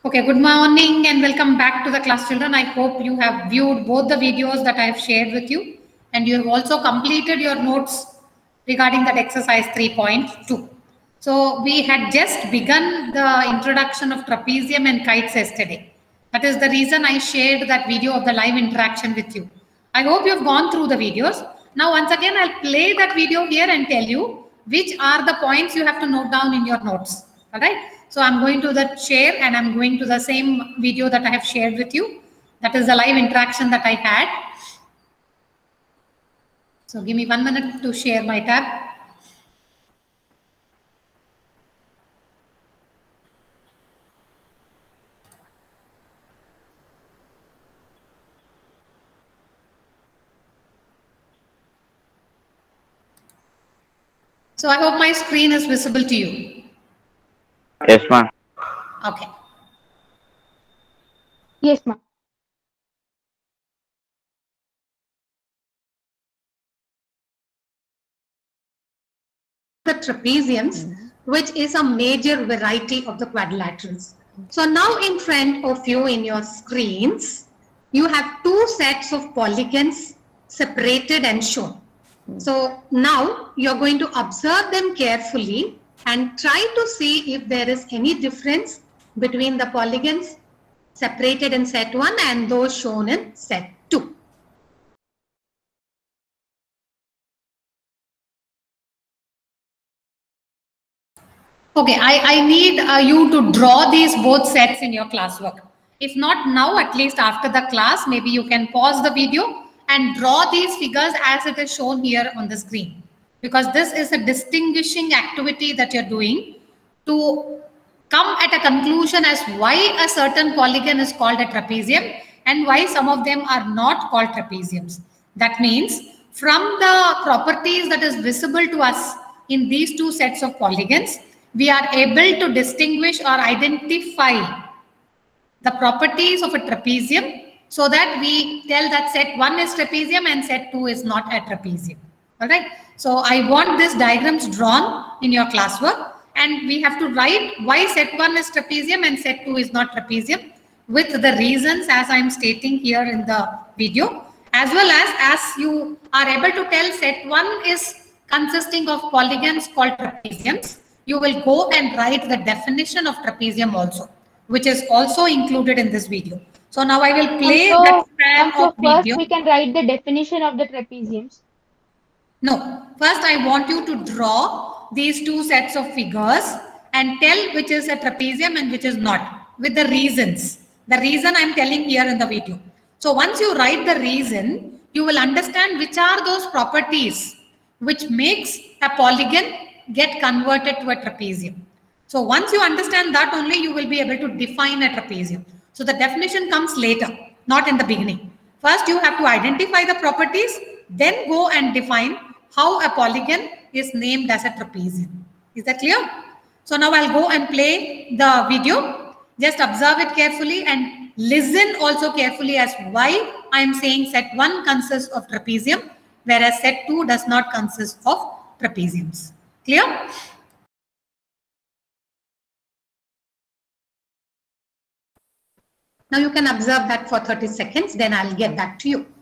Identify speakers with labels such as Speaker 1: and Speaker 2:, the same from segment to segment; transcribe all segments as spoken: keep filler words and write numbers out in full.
Speaker 1: Okay, good morning and welcome back to the class, children. I hope you have viewed both the videos that I have shared with you, and you have also completed your notes regarding that exercise three point two. So we had just begun the introduction of trapezium and kites yesterday. That is the reason I shared that video of the live interaction with you. I hope you have gone through the videos. Now once again I'll play that video here and tell you which are the points you have to note down in your notes. All right. So I'm going to the share and I'm going to the same video that I have shared with you. That is the live interaction that I had. So give me one minute to share my tab. So I hope my screen is visible to you.
Speaker 2: Yes, ma'am.
Speaker 1: Okay.
Speaker 3: Yes, ma'am.
Speaker 1: The trapeziums, mm-hmm. which is a major variety of the quadrilaterals. So now in front of you in your screens, you have two sets of polygons separated and shown. Mm-hmm. So now you're going to observe them carefully and try to see if there is any difference between the polygons separated in set one and those shown in set two. Okay, I, I need uh, you to draw these both sets in your classwork. If not now, at least after the class, maybe you can pause the video and draw these figures as it is shown here on the screen. Because this is a distinguishing activity that you're doing to come at a conclusion as why a certain polygon is called a trapezium and why some of them are not called trapeziums. That means from the properties that is visible to us in these two sets of polygons, we are able to distinguish or identify the properties of a trapezium so that we tell that set one is trapezium and set two is not a trapezium. All right. So I want these diagrams drawn in your classwork and we have to write why set one is trapezium and set two is not trapezium with the reasons as I'm stating here in the video, as well as as you are able to tell set one is consisting of polygons called trapeziums. You will go and write the definition of trapezium also, which is also included in this video. So now I will play
Speaker 3: so,
Speaker 1: that frame
Speaker 3: so
Speaker 1: of
Speaker 3: first
Speaker 1: video.
Speaker 3: we can write the definition of the trapeziums.
Speaker 1: No, first I want you to draw these two sets of figures and tell which is a trapezium and which is not with the reasons. The reason I'm telling here in the video. So once you write the reason, you will understand which are those properties which makes a polygon get converted to a trapezium. So once you understand that only, you will be able to define a trapezium. So the definition comes later, not in the beginning. First, you have to identify the properties, then go and define how a polygon is named as a trapezium. Is that clear? So now I'll go and play the video. Just observe it carefully and listen also carefully as why I'm saying set one consists of trapezium, whereas set two does not consist of trapeziums. Clear? Now you can observe that for thirty seconds, then I'll get back to you.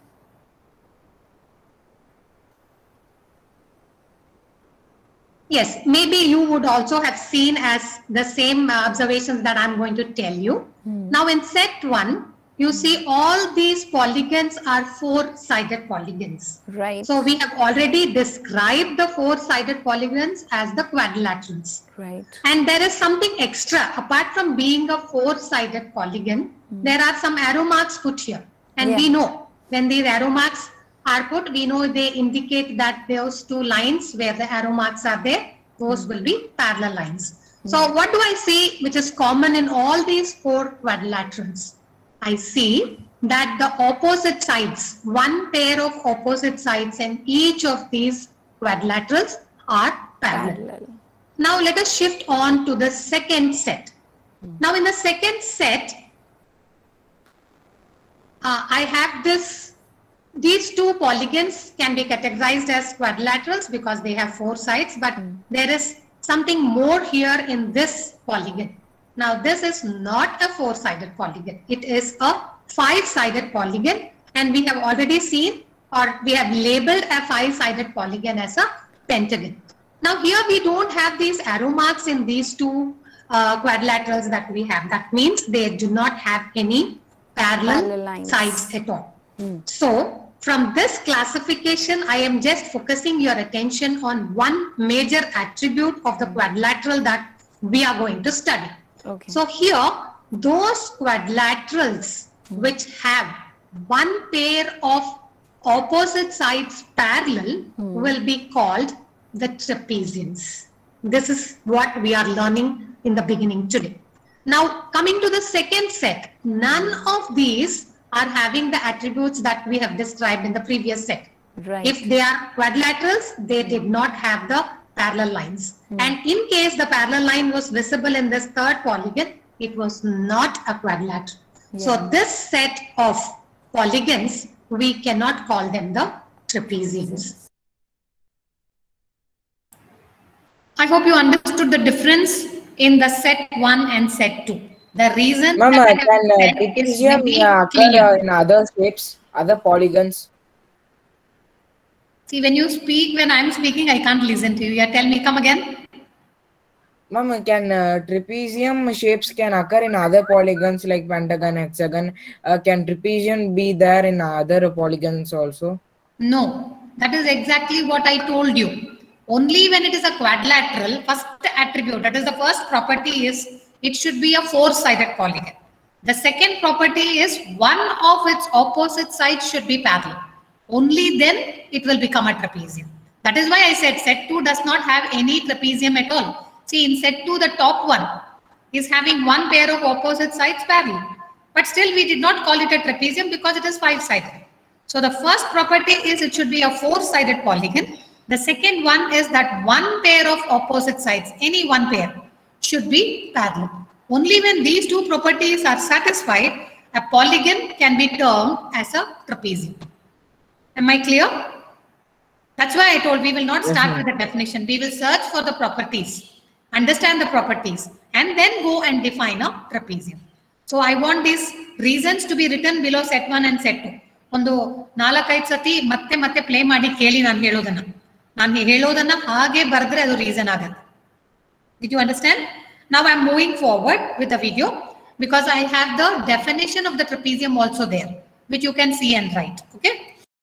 Speaker 1: Yes, maybe you would also have seen as the same observations that I'm going to tell you. Hmm. Now in set one, you see all these polygons are four-sided polygons.
Speaker 4: Right.
Speaker 1: So we have already described the four-sided polygons as the quadrilaterals.
Speaker 4: Right.
Speaker 1: And there is something extra. Apart from being a four-sided polygon, mm. there are some arrow marks put here. And yeah. we know when these arrow marks are put, we know they indicate that those two lines where the arrow marks are there, those mm. will be parallel lines. Mm. So what do I see which is common in all these four quadrilaterals? I see that the opposite sides, one pair of opposite sides in each of these quadrilaterals are parallel. parallel. Now let us shift on to the second set. Hmm. Now in the second set, uh, I have this, these two polygons can be categorized as quadrilaterals because they have four sides, but hmm. there is something more here in this polygon. Now this is not a four-sided polygon. It is a five-sided polygon, and we have already seen, or we have labeled a five-sided polygon as a pentagon. Now here we don't have these arrow marks in these two uh, quadrilaterals that we have. That means they do not have any parallel,
Speaker 4: Parallel
Speaker 1: sides at all.
Speaker 4: Mm.
Speaker 1: So from this classification, I am just focusing your attention on one major attribute of the quadrilateral that we are going to study.
Speaker 4: Okay.
Speaker 1: So here, those quadrilaterals mm. which have one pair of opposite sides parallel mm. will be called the trapeziums. This is what we are learning in the beginning today. Now, coming to the second set, none of these are having the attributes that we have described in the previous set.
Speaker 4: Right.
Speaker 1: If they are quadrilaterals, they did not have the parallel lines. Mm. And in case the parallel line was visible in this third polygon, it was not a quadrilateral. Yeah. So this set of polygons, we cannot call them the trapeziums. I hope you understood the difference in the set one and set two. The reason
Speaker 5: Mama,
Speaker 1: that I have
Speaker 5: can uh,
Speaker 1: said
Speaker 5: trapezium
Speaker 1: is
Speaker 5: uh, occur uh, in other shapes, other polygons?
Speaker 1: See, when you speak, when I'm speaking, I can't listen to you. Yeah, tell me, come again.
Speaker 5: Mama, can uh, trapezium shapes can occur in other polygons like pentagon, hexagon? Uh, can trapezium be there in other polygons also?
Speaker 1: No, that is exactly what I told you. Only when it is a quadrilateral, first attribute, that is the first property is it should be a four-sided polygon. The second property is one of its opposite sides should be parallel. Only then it will become a trapezium. That is why I said set two does not have any trapezium at all. See, in set two, the top one is having one pair of opposite sides parallel. But still we did not call it a trapezium because it is five-sided. So the first property is it should be a four-sided polygon. The second one is that one pair of opposite sides, any one pair, should be parallel. Only when these two properties are satisfied, a polygon can be termed as a trapezium. Am I clear? That's why I told we will not start with the definition. We will search for the properties, understand the properties, and then go and define a trapezium. So I want these reasons to be written below set one and set two. ಒಂದು ನಾಲ್ಕೈದು ಸತಿ ಮತ್ತೆ ಮತ್ತೆ play ಮಾಡಿ ಕೇಳಿ ನಾನು ಹೇಳೋದನ್ನ ನಾನು ಹೇಳೋದನ್ನ ಹಾಗೆ ಬರೆದ್ರೆ ಅದು ರೀಸನ್ ಆಗುತ್ತೆ. Did you understand? Now I am moving forward with the video because I have the definition of the trapezium also there, which you can see and write. Okay.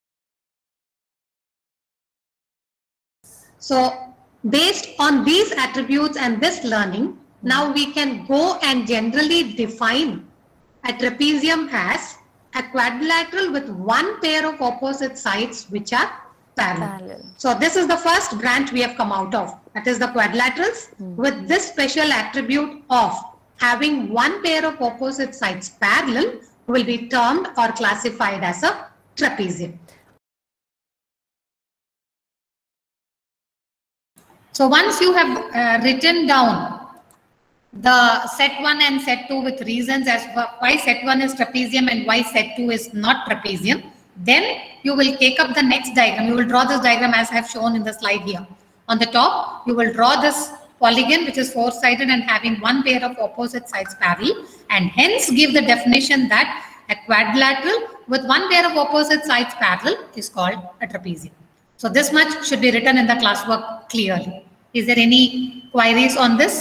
Speaker 1: So based on these attributes and this learning, now we can go and generally define a trapezium as a quadrilateral with one pair of opposite sides which are parallel. parallel. So this is the first branch we have come out of. That is the quadrilaterals mm. with this special attribute of having one pair of opposite sides parallel will be termed or classified as a trapezium. So once you have uh, written down the set one and set two with reasons as why set one is trapezium and why set two is not trapezium, then you will take up the next diagram. You will draw this diagram as I have shown in the slide here. On the top, you will draw this polygon which is four-sided and having one pair of opposite sides parallel, and hence give the definition that a quadrilateral with one pair of opposite sides parallel is called a trapezium. So this much should be written in the classwork clearly. Is there any queries on this?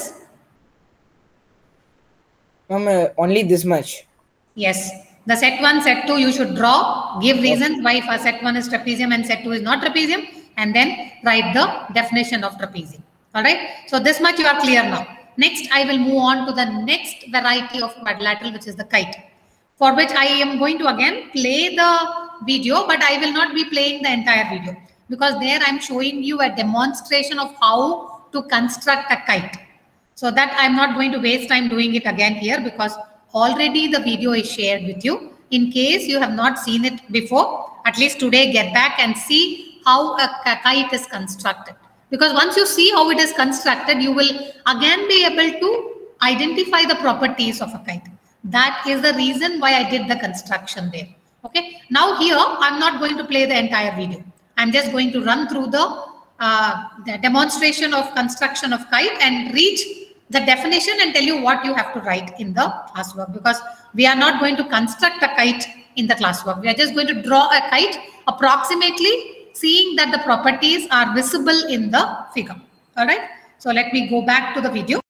Speaker 5: Um, uh, only this much.
Speaker 1: Yes. The set one, set two, you should draw, give reasons why for set one is trapezium and set two is not trapezium, and then write the definition of trapezium. All right. So this much you are clear now. Next, I will move on to the next variety of quadrilateral, which is the kite, for which I am going to again play the video, but I will not be playing the entire video because there I am showing you a demonstration of how to construct a kite. So that I'm not going to waste time doing it again here because already the video is shared with you. In case you have not seen it before, at least today get back and see how a kite is constructed. Because once you see how it is constructed, you will again be able to identify the properties of a kite. That is the reason why I did the construction there. Okay. Now here, I'm not going to play the entire video. I'm just going to run through the, uh, the demonstration of construction of kite and reach the definition and tell you what you have to write in the classwork, because we are not going to construct a kite in the classwork. We are just going to draw a kite approximately, seeing that the properties are visible in the figure. All right. So let me go back to the video.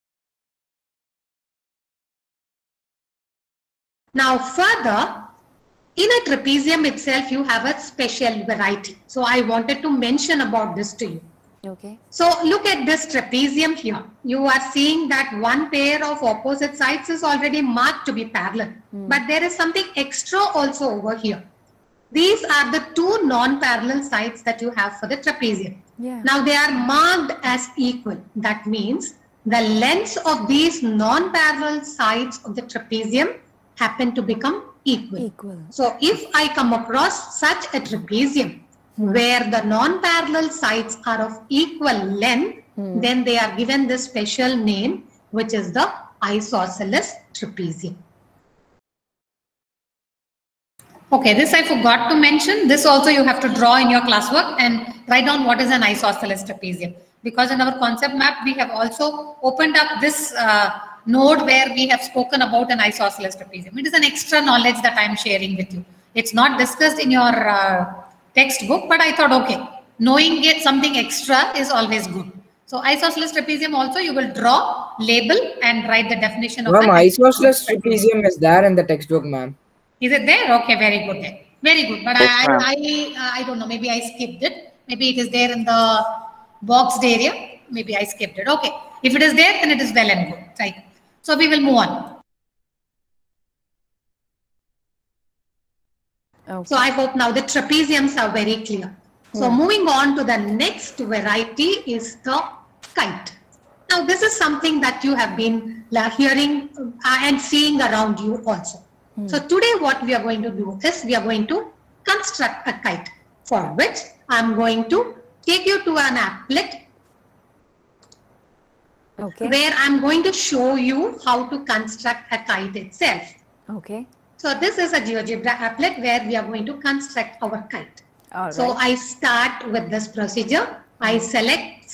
Speaker 1: Now further, in a trapezium itself, you have a special variety. So I wanted to mention about this to you.
Speaker 4: Okay.
Speaker 1: So look at this trapezium here. You are seeing that one pair of opposite sides is already marked to be parallel. Mm. But there is something extra also over here. These are the two non-parallel sides that you have for the trapezium.
Speaker 4: Yeah.
Speaker 1: Now they are marked as equal. That means the lengths of these non-parallel sides of the trapezium happen to become equal.
Speaker 4: Equal.
Speaker 1: So if I come across such a trapezium hmm. where the non-parallel sides are of equal length, hmm. then they are given this special name, which is the isosceles trapezium. Okay, this I forgot to mention. This also you have to draw in your classwork and write down what is an isosceles trapezium. Because in our concept map, we have also opened up this uh, node where we have spoken about an isosceles trapezium. It is an extra knowledge that I am sharing with you. It's not discussed in your uh, textbook, but I thought, okay, knowing it something extra is always good. So isosceles trapezium also you will draw, label and write the definition of
Speaker 5: Ma'am, isosceles trapezium is there in the textbook, ma'am.
Speaker 1: Is it there? Okay, very good then. Very good. But
Speaker 2: Yes,
Speaker 1: I,
Speaker 2: ma'am.
Speaker 1: I, I, I don't know. Maybe I skipped it. Maybe it is there in the boxed area. Maybe I skipped it. Okay. If it is there, then it is well and good. Right. So we will move on.
Speaker 4: Okay.
Speaker 1: So I hope now the trapeziums are very clear. So
Speaker 4: Yeah.
Speaker 1: moving on to the next variety is the kite. Now this is something that you have been hearing and seeing around you also. Hmm. So today what we are going to do is we are going to construct a kite, for which I am going to take you to an applet.
Speaker 4: Okay.
Speaker 1: Where I'm going to show you how to construct a kite itself.
Speaker 4: Okay.
Speaker 1: So this is a GeoGebra applet where we are going to construct our kite.
Speaker 4: All
Speaker 1: so
Speaker 4: right.
Speaker 1: I start with this procedure. I select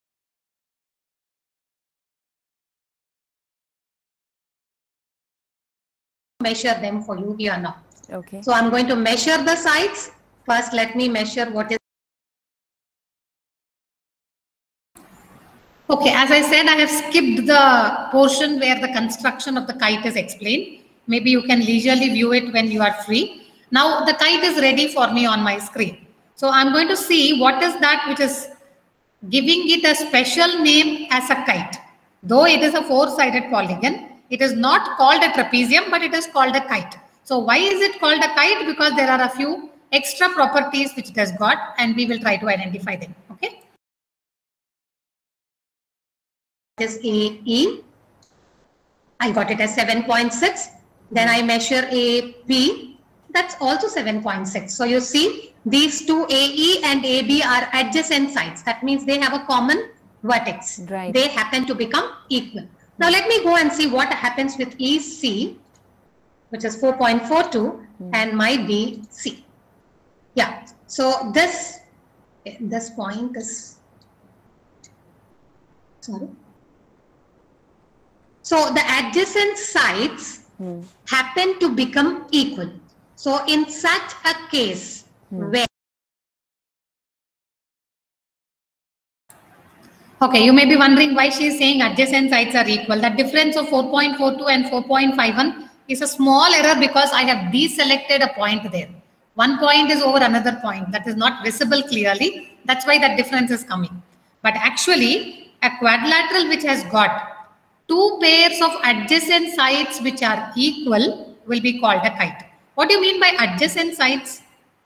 Speaker 1: measure them for you here now.
Speaker 4: Okay.
Speaker 1: So I'm going to measure the sides. First, let me measure what is. Okay, as I said, I have skipped the portion where the construction of the kite is explained. Maybe you can leisurely view it when you are free. Now the kite is ready for me on my screen. So I'm going to see what is that which is giving it a special name as a kite. Though it is a four-sided polygon, it is not called a trapezium, but it is called a kite. So why is it called a kite? Because there are a few extra properties which it has got, and we will try to identify them. Okay. Is A E. I got it as seven point six. Then I measure A B. That's also seven point six. So you see these two A E and A B are adjacent sides. That means they have a common vertex.
Speaker 4: Right.
Speaker 1: They happen to become equal. Now let me go and see what happens with E C, which is four point four two, hmm. and my B C. Yeah. So this this point is sorry. So the adjacent sides hmm. happen to become equal. So in such a case hmm. where okay, you may be wondering why she is saying adjacent sides are equal. The difference of four point four two and four point five one is a small error because I have deselected a point there. One point is over another point that is not visible clearly. That's why that difference is coming. But actually, a quadrilateral which has got two pairs of adjacent sides which are equal will be called a kite. What do you mean by adjacent sides?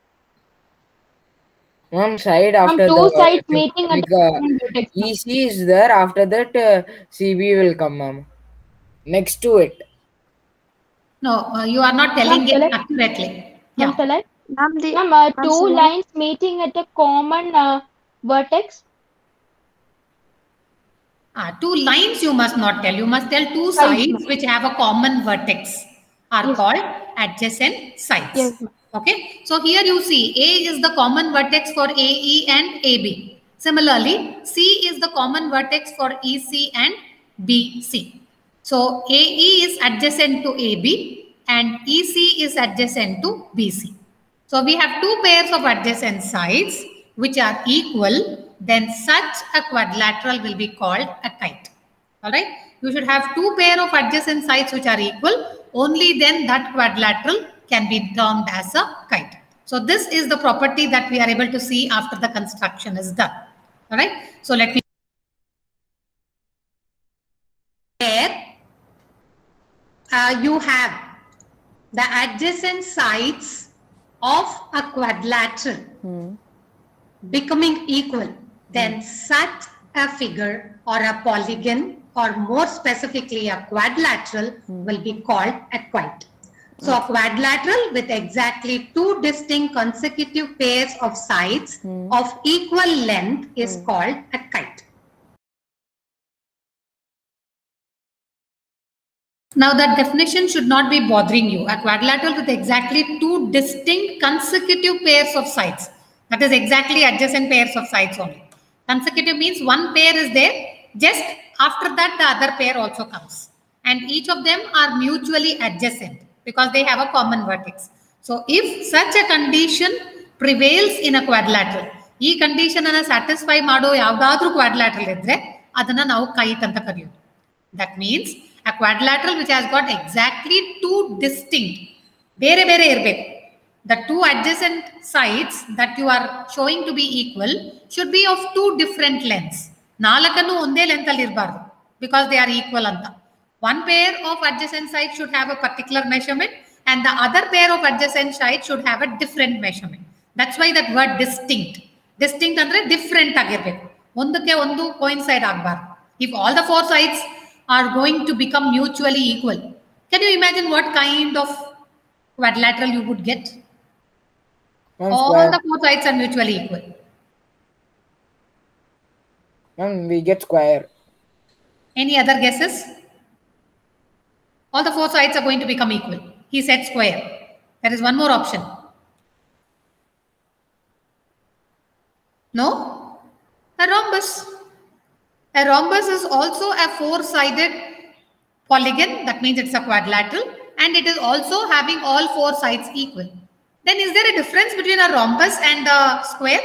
Speaker 5: One side after
Speaker 3: two
Speaker 5: the
Speaker 3: sides meeting at
Speaker 5: like,
Speaker 3: the
Speaker 5: uh, E C is there. After that, uh, C B will come, ma'am. Next to it.
Speaker 1: No, uh, you are not telling
Speaker 3: Ma'am,
Speaker 1: it accurately. Yeah.
Speaker 3: Ma'am,
Speaker 6: Ma'am, the
Speaker 3: Ma'am, uh,
Speaker 6: ma'am,
Speaker 3: two
Speaker 6: sorry.
Speaker 3: lines meeting at a common uh, vertex.
Speaker 1: Ah, two lines you must not tell. You must tell two
Speaker 3: Sides,
Speaker 1: sides
Speaker 3: ma'am.
Speaker 1: which have a common vertex are
Speaker 3: Yes.
Speaker 1: called adjacent sides.
Speaker 3: Yes, ma'am.
Speaker 1: Okay. So here you see A is the common vertex for A E and A B. Similarly, C is the common vertex for E C and B C. So A E is adjacent to A B and E C is adjacent to B C. So we have two pairs of adjacent sides which are equal, then such a quadrilateral will be called a kite. All right. You should have two pair of adjacent sides which are equal. Only then that quadrilateral can be termed as a kite. So this is the property that we are able to see after the construction is done. All right. So let me there uh, you have the adjacent sides of a quadrilateral
Speaker 4: Hmm.
Speaker 1: becoming equal, then such a figure or a polygon, or more specifically a quadrilateral, will be called a kite. So a quadrilateral with exactly two distinct consecutive pairs of sides of equal length is called a kite. Now that definition should not be bothering you. A quadrilateral with exactly two distinct consecutive pairs of sides. That is exactly adjacent pairs of sides only. Consecutive means one pair is there, just after that the other pair also comes. And each of them are mutually adjacent because they have a common vertex. So if such a condition prevails in a quadrilateral, ಈ condition ಅನ್ನು satisfy ಮಾಡೋ ಯಾವುದಾದ್ರೂ ಕ್ವಾಡ್ರಿಲ್ಯಾಟರಲ್ ಇದ್ರೆ ಅದನ್ನ ನಾವು kite ಅಂತ ಕರೆಯೋದು. That means a quadrilateral which has got exactly two distinct, ಬೇರೆ ಬೇರೆ ಇರಬೇಕು. The two adjacent sides that you are showing to be equal should be of two different lengths. ನಾಲ್ಕನ್ನು ಒಂದೇ ಲೆಂತ್ ಅಲ್ಲಿ ಇರಬಾರ್ದು because they are equal ಅಂತ. One pair of adjacent sides should have a particular measurement and the other pair of adjacent sides should have a different measurement. That's why that word distinct. Distinct ಅಂದ್ರೆ different ಆಗಿರಬೇಕು. ಒಂದಕ್ಕೆ ಒಂದು coincide ಆಗಬಾರ್ದು. If all the four sides are going to become mutually equal, can you imagine what kind of quadrilateral you would get?
Speaker 5: Ma'am,
Speaker 1: All
Speaker 5: square.
Speaker 1: the four sides are mutually equal.
Speaker 5: Ma'am, we get square.
Speaker 1: Any other guesses? All the four sides are going to become equal. He said square. There is one more option. No? A rhombus. A rhombus is also a four-sided polygon. That means it's a quadrilateral and it is also having all four sides equal. Then is there a difference between a rhombus and a square?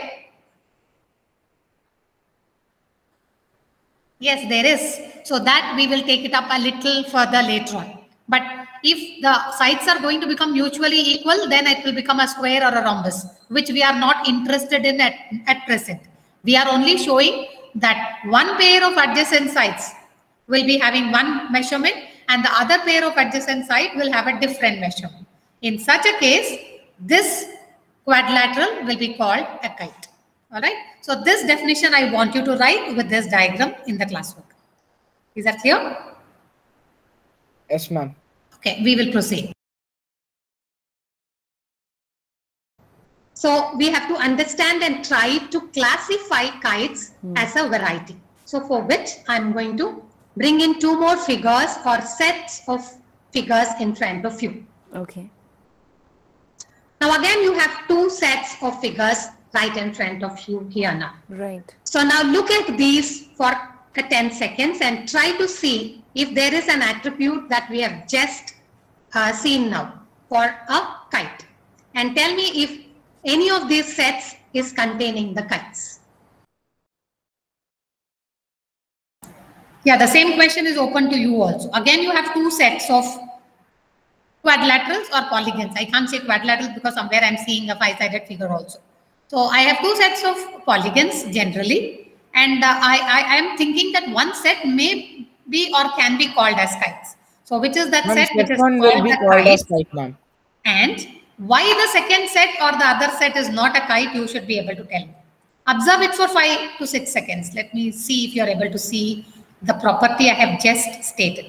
Speaker 1: Yes, there is. So that we will take it up a little further later on. But if the sides are going to become mutually equal, then it will become a square or a rhombus, which we are not interested in at, at present. We are only showing that one pair of adjacent sides will be having one measurement and the other pair of adjacent side will have a different measurement. In such a case, this quadrilateral will be called a kite. All right. So this definition I want you to write with this diagram in the classwork. Is that clear?
Speaker 5: Yes, ma'am.
Speaker 1: Okay, we will proceed. So we have to understand and try to classify kites hmm. as a variety. So for which I'm going to bring in two more figures or sets of figures in front of you.
Speaker 4: Okay.
Speaker 1: Now again, you have two sets of figures right in front of you here now.
Speaker 4: Right.
Speaker 1: So now look at these for ten seconds and try to see if there is an attribute that we have just uh, seen now for a kite. And tell me if any of these sets is containing the kites. Yeah, the same question is open to you also. Again, you have two sets of quadrilaterals or polygons. I can't say quadrilaterals because somewhere I'm seeing a five-sided figure also. So I have two sets of polygons generally. And uh, I, I, I am thinking that one set may be or can be called as kites. So which is that set which is
Speaker 5: one
Speaker 1: called
Speaker 5: will be
Speaker 1: a
Speaker 5: called
Speaker 1: kite?
Speaker 5: as kite, ma'am.
Speaker 1: And why the second set or the other set is not a kite, you should be able to tell me. Observe it for five to six seconds. Let me see if you are able to see the property I have just stated.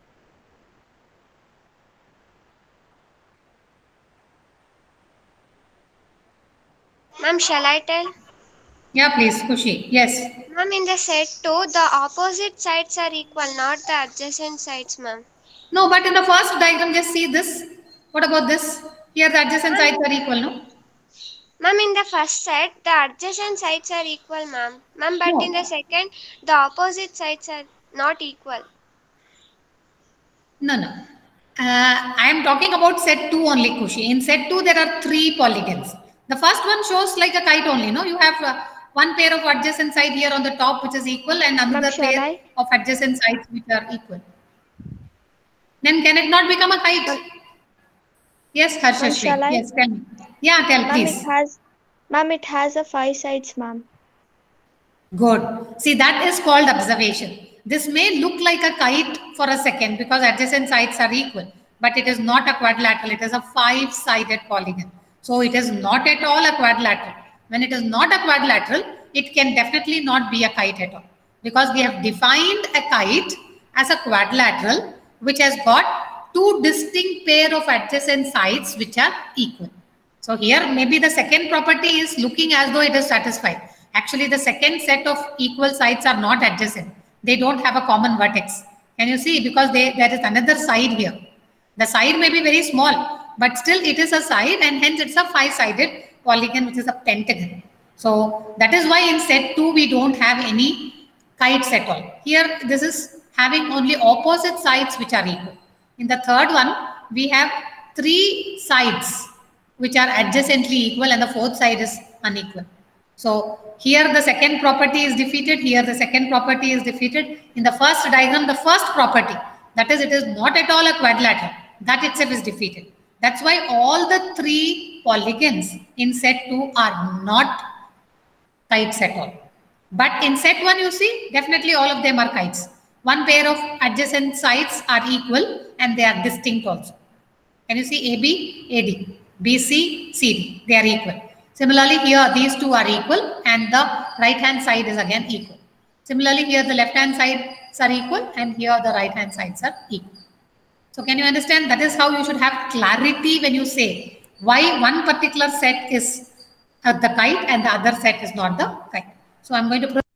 Speaker 6: Ma'am, shall I tell?
Speaker 1: Yeah, please, Kushi. Yes.
Speaker 6: Ma'am, in the set two, the opposite sides are equal, not the adjacent sides, ma'am.
Speaker 1: No, but in the first diagram, just see this. What about this? Here the adjacent sides are equal, no?
Speaker 6: Ma'am, in the first set, the adjacent sides are equal, ma'am. Ma'am, but
Speaker 1: No.
Speaker 6: in the second, the opposite sides are... not equal.
Speaker 1: No, no. Uh, I am talking about set two only, Kushi. In set two, there are three polygons. The first one shows like a kite only, no? You have uh, one pair of adjacent side here on the top, which is equal, and another
Speaker 3: Ma'am, shall
Speaker 1: pair
Speaker 3: I?
Speaker 1: of adjacent sides which are equal. Then can it not become a kite? Yes,
Speaker 3: Ma'am,
Speaker 1: Harshashri.
Speaker 3: shall I?
Speaker 1: Yes, tell me. Yeah, tell,
Speaker 3: Ma'am,
Speaker 1: please.
Speaker 3: it has, ma'am, it has a five sides, ma'am.
Speaker 1: Good. See, that is called observation. This may look like a kite for a second because adjacent sides are equal, but it is not a quadrilateral. It is a five-sided polygon. So it is not at all a quadrilateral. When it is not a quadrilateral, it can definitely not be a kite at all, because we have defined a kite as a quadrilateral which has got two distinct pair of adjacent sides which are equal. So here maybe the second property is looking as though it is satisfied. Actually, the second set of equal sides are not adjacent. They don't have a common vertex. Can you see? Because they, there is another side here. The side may be very small, but still it is a side, and hence it's a five-sided polygon, which is a pentagon. So that is why in set two, we don't have any kites at all. Here, this is having only opposite sides which are equal. In the third one, we have three sides which are adjacently equal, and the fourth side is unequal. So here the second property is defeated. Here the second property is defeated. In the first diagram, the first property, that is, it is not at all a quadrilateral, that itself is defeated. That's why all the three polygons in set two are not kites at all. But in set one, you see, definitely all of them are kites. One pair of adjacent sides are equal and they are distinct also. Can you see A B, A D, B C, C D? They are equal. Similarly, here these two are equal and the right hand side is again equal. Similarly, here the left hand sides are equal and here the right hand sides are equal. So can you understand? That is how you should have clarity when you say why one particular set is uh, the kite and the other set is not the kite. So I'm going to...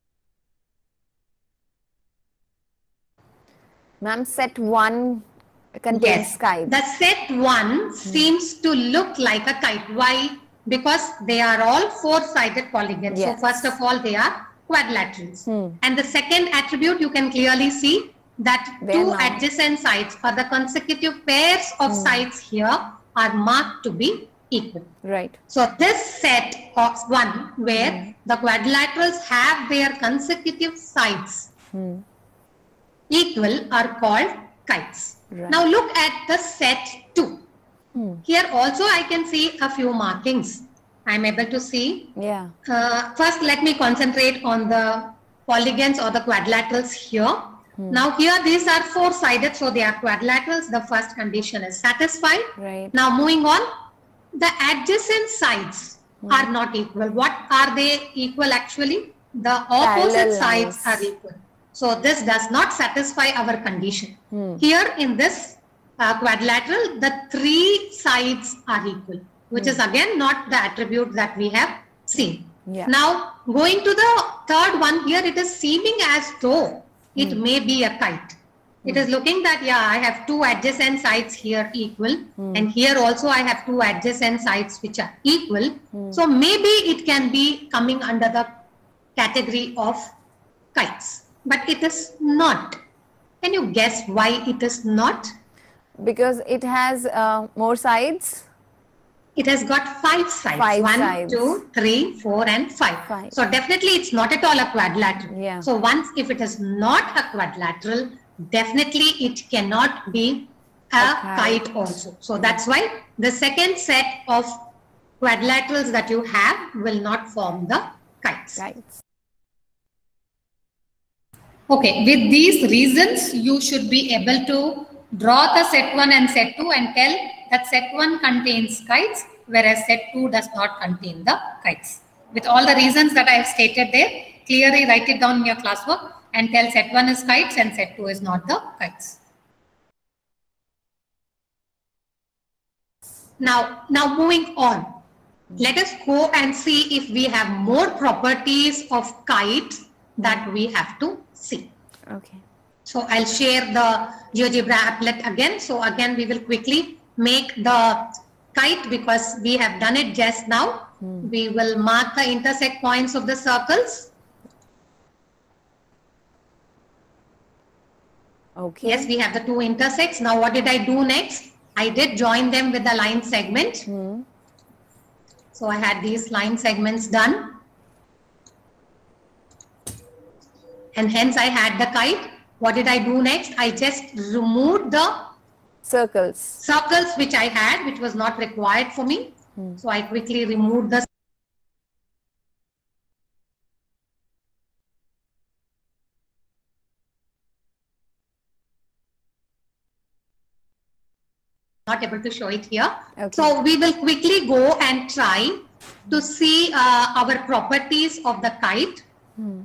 Speaker 4: Ma'am, set one contains
Speaker 1: Yes,
Speaker 4: kites.
Speaker 1: the set one hmm. seems to look like a kite. Why? Because they are all four-sided polygons.
Speaker 4: Yes.
Speaker 1: So first of all, they are quadrilaterals.
Speaker 4: Hmm.
Speaker 1: And the second attribute, you can clearly see that
Speaker 4: they
Speaker 1: two adjacent sides or the consecutive pairs of hmm. sides here are marked to be equal.
Speaker 4: Right.
Speaker 1: So this set of one where hmm. the quadrilaterals have their consecutive sides hmm. equal are called kites. Right. Now look at the set two. Hmm. Here also I can see a few markings. I am able to see.
Speaker 4: Yeah.
Speaker 1: Uh, first, let me concentrate on the polygons or the quadrilaterals here. Hmm. Now here these are four-sided, so they are quadrilaterals. The first condition is satisfied.
Speaker 4: Right.
Speaker 1: Now moving on, the adjacent sides hmm. are not equal. What are they equal actually? The opposite
Speaker 4: Parallel
Speaker 1: sides
Speaker 4: lines.
Speaker 1: are equal. So this does not satisfy our condition.
Speaker 4: Hmm.
Speaker 1: Here in this uh, quadrilateral, the three sides are equal, which hmm. is again not the attribute that we have seen.
Speaker 4: Yeah.
Speaker 1: Now going to the third one, here it is seeming as though it
Speaker 4: hmm.
Speaker 1: may be a kite. It is looking that, yeah, I have two adjacent sides here equal hmm. and here also I have two adjacent sides which are equal. Hmm. So maybe it can be coming under the category of kites, but it is not. Can you guess why it is not?
Speaker 4: Because it has uh, more sides.
Speaker 1: It has got five sides.
Speaker 4: Five
Speaker 1: One,
Speaker 4: sides.
Speaker 1: two, three, four, and five.
Speaker 4: Five.
Speaker 1: So definitely it's not at all a quadrilateral.
Speaker 4: Yeah.
Speaker 1: So once if it is not a quadrilateral, definitely it cannot be a
Speaker 4: Okay.
Speaker 1: kite also. So that's why the second set of quadrilaterals that you have will not form the kites.
Speaker 4: Kites.
Speaker 1: Okay, with these reasons, you should be able to draw the set one and set two and tell that set one contains kites, whereas set two does not contain the kites. With all the reasons that I have stated there, clearly write it down in your classwork and tell set one is kites and set two is not the kites. Now, now moving on, let us go and see if we have more properties of kites that we have to see.
Speaker 4: Okay.
Speaker 1: So I'll share the GeoGebra applet again. So again, we will quickly make the kite because we have done it just now. Hmm. We will mark the intersect points of the circles.
Speaker 4: Okay.
Speaker 1: Yes, we have the two intersects. Now what did I do next? I did join them with the line segment.
Speaker 4: Hmm.
Speaker 1: So I had these line segments done. And hence I had the kite. What did I do next? I just removed the
Speaker 4: Circles.
Speaker 1: circles which I had, which was not required for me.
Speaker 4: Hmm.
Speaker 1: So I quickly removed the not able to show it here.
Speaker 4: Okay.
Speaker 1: So we will quickly go and try to see uh, our properties of the kite.
Speaker 4: Hmm.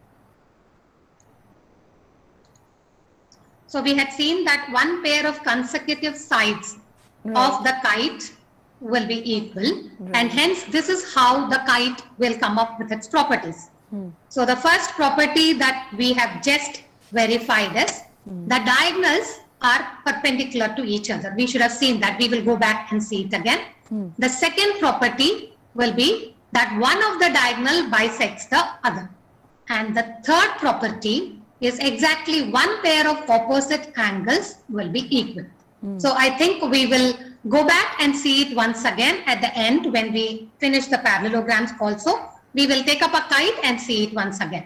Speaker 1: So we had seen that one pair of consecutive sides
Speaker 4: Right.
Speaker 1: of the kite will be equal,
Speaker 4: Right.
Speaker 1: and hence this is how the kite will come up with its properties.
Speaker 4: Hmm.
Speaker 1: So the first property that we have just verified is the diagonals are perpendicular to each other. We should have seen that. We will go back and see it again.
Speaker 4: Hmm.
Speaker 1: The second property will be that one of the diagonal bisects the other. And the third property is exactly one pair of opposite angles will be equal. So I think we will go back and see it once again at the end when we finish the parallelograms also. We will take up a kite and see it once again.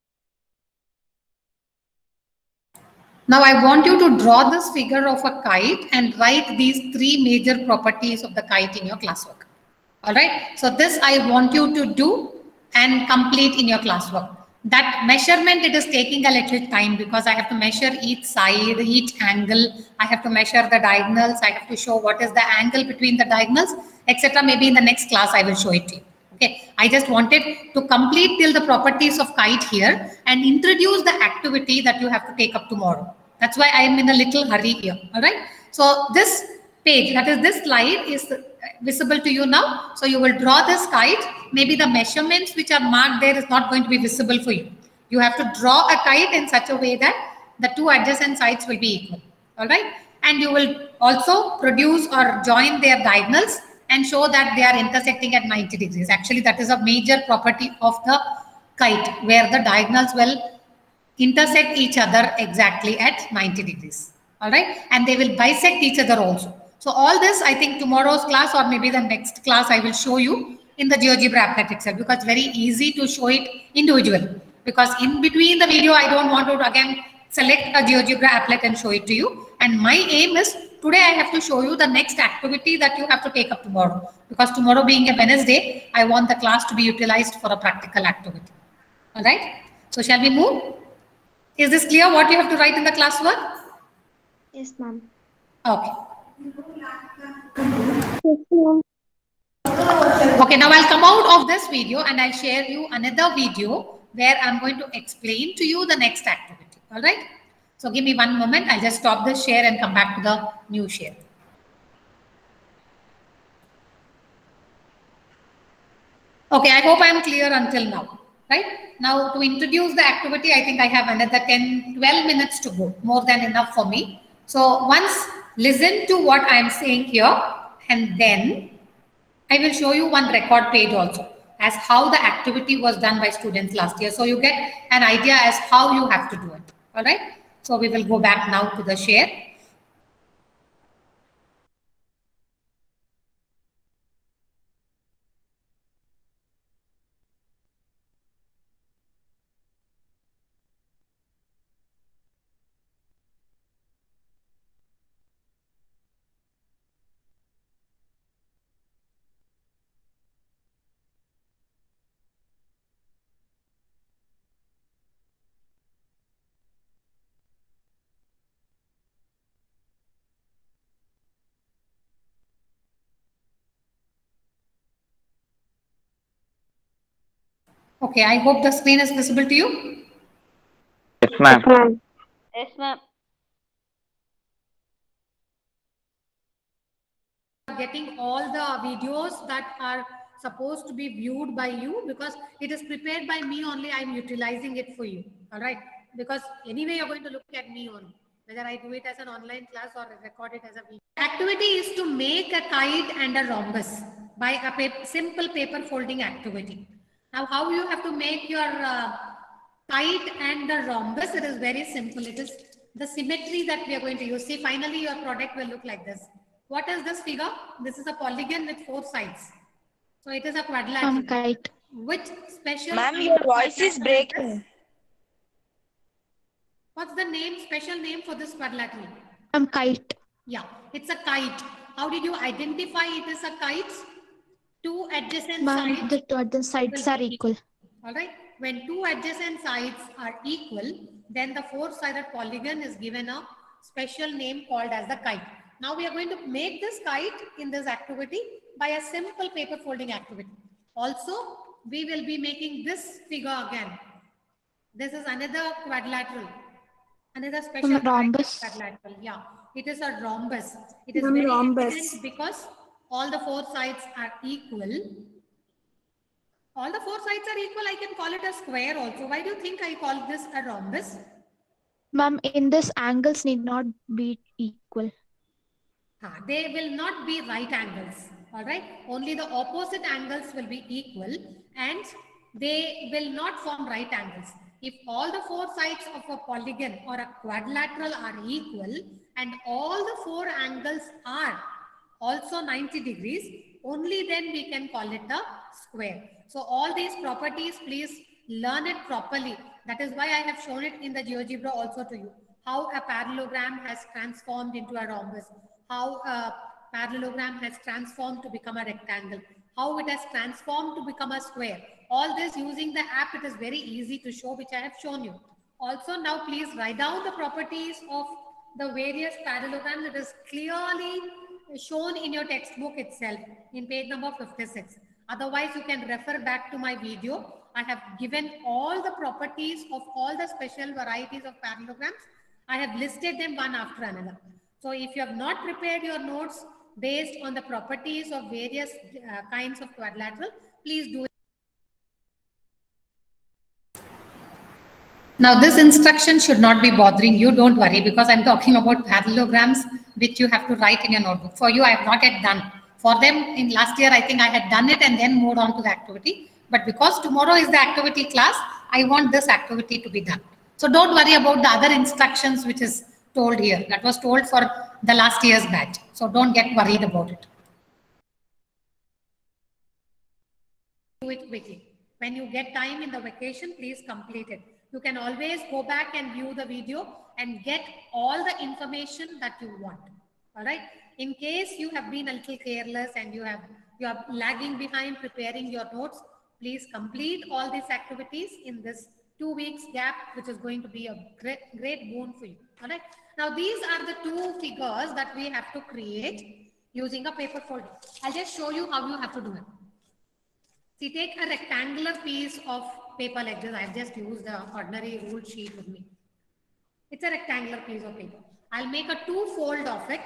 Speaker 1: Now I want you to draw this figure of a kite and write these three major properties of the kite in your classwork. All right. So this I want you to do and complete in your classwork. That measurement, it is taking a little time because I have to measure each side, each angle. I have to measure the diagonals. I have to show what is the angle between the diagonals, et cetera. Maybe in the next class I will show it to you. Okay. I just wanted to complete till the properties of kite here and introduce the activity that you have to take up tomorrow. That's why I am in a little hurry here. All right. So this page, that is this slide, is visible to you now. So you will draw this kite. Maybe the measurements which are marked there is not going to be visible for you. You have to draw a kite in such a way that the two adjacent sides will be equal. All right. And you will also produce or join their diagonals and show that they are intersecting at ninety degrees. Actually, that is a major property of the kite, where the diagonals will intersect each other exactly at ninety degrees. All right. And they will bisect each other also. So all this, I think tomorrow's class or maybe the next class, I will show you in the GeoGebra applet itself, because it's very easy to show it individually. Because in between the video, I don't want to again select a GeoGebra applet and show it to you. And my aim is today I have to show you the next activity that you have to take up tomorrow. Because tomorrow being a Wednesday, I want the class to be utilized for a practical activity. All right. So shall we move? Is this clear what you have to write in the classwork?
Speaker 3: Yes, ma'am.
Speaker 1: Okay.
Speaker 3: Yes, ma'am.
Speaker 1: Okay, now I'll come out of this video and I'll share you another video where I'm going to explain to you the next activity. All right. So give me one moment. I'll just stop the share and come back to the new share. Okay, I hope I'm clear until now. Right. Now to introduce the activity, I think I have another ten, twelve minutes to go. More than enough for me. So once listen to what I'm saying here, and then I will show you one record page also as how the activity was done by students last year. So you get an idea as how you have to do it. All right. So we will go back now to the share. Okay, I hope the screen is visible to you.
Speaker 2: Yes, ma'am.
Speaker 3: Yes, ma'am.
Speaker 1: Getting all the videos that are supposed to be viewed by you, because it is prepared by me only. I'm utilizing it for you. All right. Because anyway, you're going to look at me only, whether I do it as an online class or record it as a video. Activity is to make a kite and a rhombus by a paper, simple paper folding activity. Now, how you have to make your uh, kite and the rhombus? It is very simple. It is the symmetry that we are going to use. See, finally your product will look like this. What is this figure? This is a polygon with four sides. So it is a quadrilateral.
Speaker 3: Um, kite.
Speaker 1: Which special
Speaker 2: Ma'am,
Speaker 1: kind
Speaker 2: your
Speaker 1: of
Speaker 2: voice is
Speaker 1: quadrilateral
Speaker 2: breaking.
Speaker 1: this? What's the name, special name for this quadrilateral?
Speaker 3: Um, kite.
Speaker 1: Yeah, it's a kite. How did you identify it as a kite? Two adjacent
Speaker 3: Ma'am,
Speaker 1: sides.
Speaker 3: the two adjacent sides
Speaker 1: will
Speaker 3: are
Speaker 1: be
Speaker 3: equal.
Speaker 1: All right. When two adjacent sides are equal, then the four-sided polygon is given a special name called as the kite. Now we are going to make this kite in this activity by a simple paper folding activity. Also, we will be making this figure again. This is another quadrilateral. Another special
Speaker 3: Um, rhombus.
Speaker 1: quadrilateral. Yeah, it is a rhombus. It is
Speaker 3: Um,
Speaker 1: very
Speaker 3: rhombus.
Speaker 1: evident because all the four sides are equal. All the four sides are equal. I can call it a square also. Why do you think I call this a rhombus?
Speaker 3: Ma'am, in this angles need not be equal.
Speaker 1: Ah, they will not be right angles. All right. Only the opposite angles will be equal and they will not form right angles. If all the four sides of a polygon or a quadrilateral are equal and all the four angles are also ninety degrees, only then we can call it a square. So all these properties, please learn it properly. That is why I have shown it in the GeoGebra also to you. How a parallelogram has transformed into a rhombus. How a parallelogram has transformed to become a rectangle. How it has transformed to become a square. All this using the app, it is very easy to show, which I have shown you. Also, now please write down the properties of the various parallelograms. It is clearly shown in your textbook itself in page number fifty-six. Otherwise, you can refer back to my video. I have given all the properties of all the special varieties of parallelograms. I have listed them one after another. So if you have not prepared your notes based on the properties of various uh, kinds of quadrilateral, please do it. Now this instruction should not be bothering you. Don't worry, because I'm talking about parallelograms which you have to write in your notebook. For you, I have not yet done. For them, in last year, I think I had done it and then moved on to the activity. But because tomorrow is the activity class, I want this activity to be done. So don't worry about the other instructions which is told here. That was told for the last year's batch. So don't get worried about it. Do it quickly. When you get time in the vacation, please complete it. You can always go back and view the video and get all the information that you want. All right. In case you have been a little careless and you have you are lagging behind preparing your notes, please complete all these activities in this two weeks gap, which is going to be a great, great boon for you. All right. Now, these are the two figures that we have to create using a paper folder. I'll just show you how you have to do it. See, take a rectangular piece of paper like this. I've just used the ordinary rule sheet with me. It's a rectangular piece of paper. I'll make a two fold of it.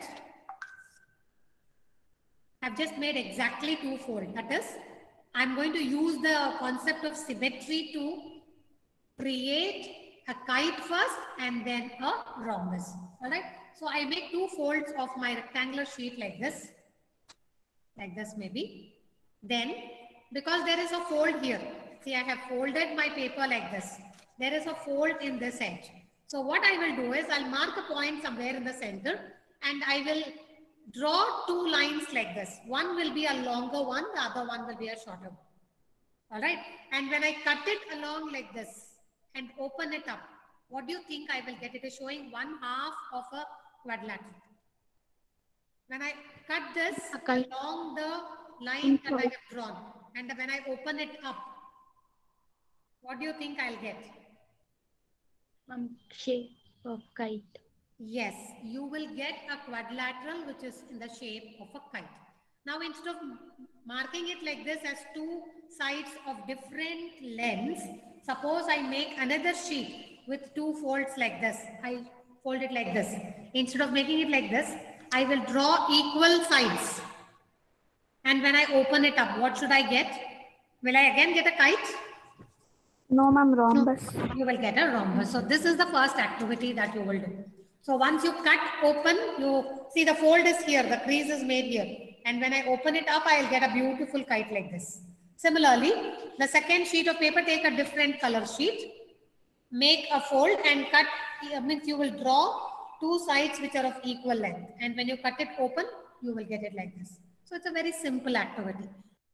Speaker 1: I've just made exactly two fold. That is, I'm going to use the concept of symmetry to create a kite first and then a rhombus. All right. So I make two folds of my rectangular sheet like this, like this maybe. Then, because there is a fold here, see, I have folded my paper like this. There is a fold in this edge. So what I will do is I'll mark a point somewhere in the center and I will draw two lines like this. One will be a longer one, the other one will be a shorter one. All right. And when I cut it along like this and open it up, what do you think I will get? It is showing one half of a quadrilateral. When I cut this
Speaker 3: Okay.
Speaker 1: along the line that I have drawn, and when I open it up, what do you think I'll get?
Speaker 3: Um, shape of kite.
Speaker 1: Yes, you will get a quadrilateral which is in the shape of a kite. Now, instead of marking it like this as two sides of different lengths, suppose I make another sheet with two folds like this. I fold it like this. Instead of making it like this, I will draw equal sides. And when I open it up, what should I get? Will I again get a kite?
Speaker 3: No, ma'am, rhombus.
Speaker 1: You will get a rhombus. So this is the first activity that you will do. So once you cut open, you see the fold is here, the crease is made here. And when I open it up, I'll get a beautiful kite like this. Similarly, the second sheet of paper, take a different color sheet. make a fold and cut, uh, means you will draw two sides which are of equal length. And when you cut it open, you will get it like this. So it's a very simple activity.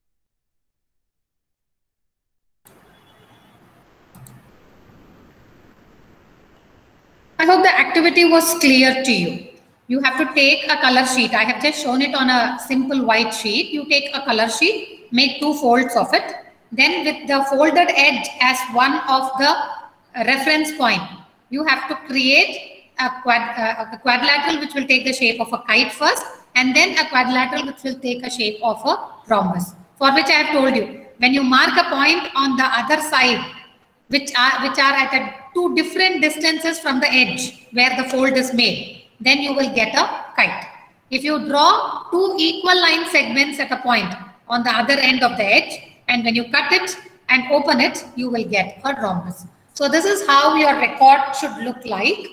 Speaker 1: I hope the activity was clear to you. You have to take a color sheet. I have just shown it on a simple white sheet. You take a color sheet, make two folds of it. Then with the folded edge as one of the reference point, you have to create a, quad, uh, a quadrilateral which will take the shape of a kite first, and then a quadrilateral which will take a shape of a rhombus. For which I have told you, when you mark a point on the other side, which are which are at a two different distances from the edge where the fold is made, then you will get a kite. If you draw two equal line segments at a point on the other end of the edge, and when you cut it and open it, you will get a rhombus. So this is how your record should look like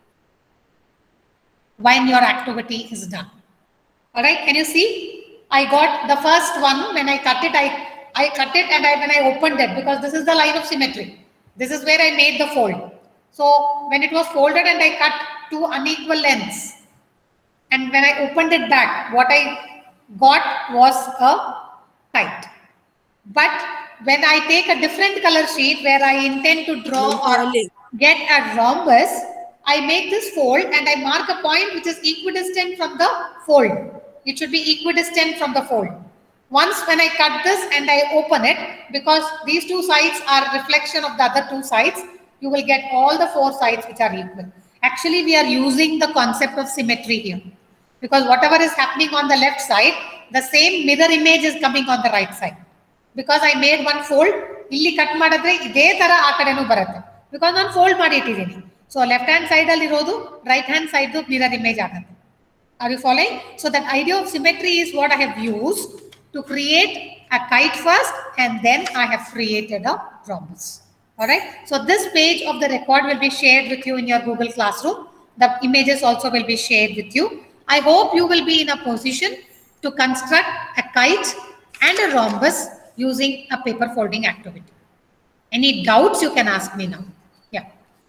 Speaker 1: when your activity is done. All right, can you see? I got the first one. When I cut it, I, I cut it and I, when I opened it, because this is the line of symmetry. This is where I made the fold. So when it was folded and I cut two unequal lengths, and when I opened it back, what I got was a kite. But when I take a different color sheet where I intend to draw or get a rhombus, I make this fold and I mark a point which is equidistant from the fold. It should be equidistant from the fold. Once when I cut this and I open it, because these two sides are reflection of the other two sides, you will get all the four sides which are equal. Actually, we are using the concept of symmetry here, because whatever is happening on the left side, the same mirror image is coming on the right side. Because I made one fold, illi cut madadre ide tara aa kadenu barutte, because ನಾನು fold ಮಾಡಿ ಇಟ್ಟಿದ್ದೀನಿ. So left hand side ಅಲ್ಲಿ ಇರೋದು right hand side ದು mirror image ಆಗುತ್ತೆ. Are you following? So that idea of symmetry is what I have used to create a kite first, and then I have created a rhombus. All right. So this page of the record will be shared with you in your Google Classroom. The images also will be shared with you. I hope you will be in a position to construct a kite and a rhombus using a paper folding activity. Any doubts you can ask me now. Yeah.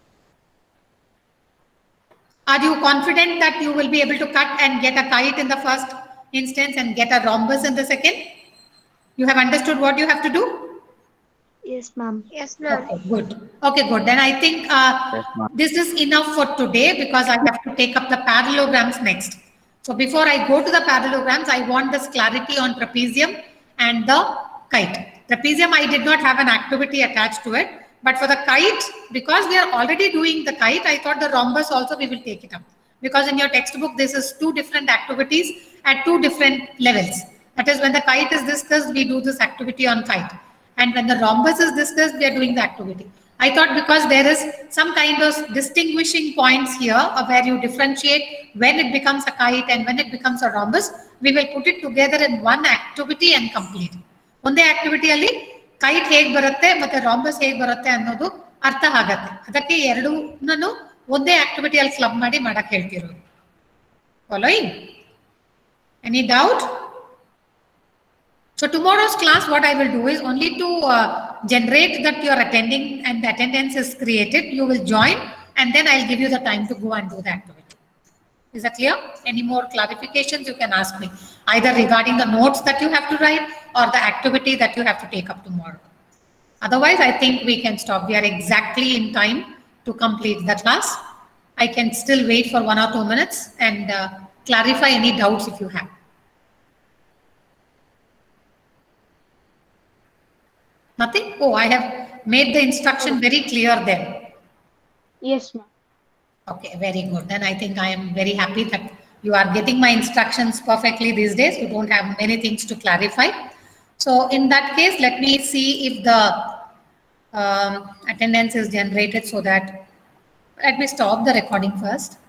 Speaker 1: Are you confident that you will be able to cut and get a kite in the first instance and get a rhombus in the second? You have understood what you have to do?
Speaker 3: Yes, ma'am.
Speaker 6: Yes, ma'am.
Speaker 1: Okay, good. Okay, good. Then I think uh,
Speaker 2: Yes, ma'am.
Speaker 1: this is enough for today, because I have to take up the parallelograms next. So before I go to the parallelograms, I want this clarity on trapezium and the kite. Trapezium, I did not have an activity attached to it. But for the kite, because we are already doing the kite, I thought the rhombus also we will take it up. Because in your textbook, this is two different activities at two different levels. That is, when the kite is discussed, we do this activity on kite. And when the rhombus is discussed, we are doing the activity. I thought because there is some kind of distinguishing points here of where you differentiate when it becomes a kite and when it becomes a rhombus, we will put it together in one activity and complete. One activity alli kite ಹೇಗೆ ಬರುತ್ತೆ ಮತ್ತೆ rhombus ಹೇಗೆ ಬರುತ್ತೆ ಅನ್ನೋದು ಅರ್ಥ ಆಗುತ್ತೆ. ಅದಕ್ಕೆ ಎರಡನ್ನೂ ಒಂದೇ ಆಕ್ಟಿವಿಟಿ ಅಲ್ಲಿ ಕ್ಲಬ್ ಮಾಡಿ ಮಾಡಕ್ಕೆ ಹೇಳ್ತಿರೋದು. Following? Any doubt? So tomorrow's class, what I will do is only to uh, generate that you are attending and the attendance is created. You will join, and then I'll give you the time to go and do the activity. Is that clear? Any more clarifications you can ask me, either regarding the notes that you have to write or the activity that you have to take up tomorrow. Otherwise, I think we can stop. We are exactly in time to complete the class. I can still wait for one or two minutes and uh, clarify any doubts if you have. Nothing? Oh, I have made the instruction very clear there.
Speaker 3: Yes, ma'am.
Speaker 1: Okay, very good. Then I think I am very happy that you are getting my instructions perfectly these days. You don't have many things to clarify. So in that case, let me see if the um, attendance is generated, so that let me stop the recording first.